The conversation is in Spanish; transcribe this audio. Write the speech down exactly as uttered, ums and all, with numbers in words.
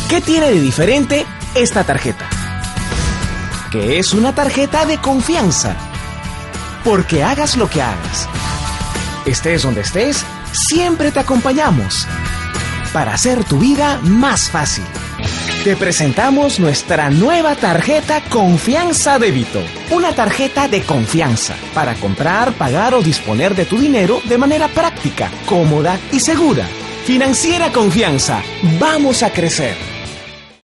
¿Qué tiene de diferente esta tarjeta? Que es una tarjeta de confianza. Porque hagas lo que hagas, estés donde estés, siempre te acompañamos para hacer tu vida más fácil. Te presentamos nuestra nueva tarjeta Confianza Débito. Una tarjeta de confianza para comprar, pagar o disponer de tu dinero de manera práctica, cómoda y segura. Financiera Confianza. Vamos a crecer.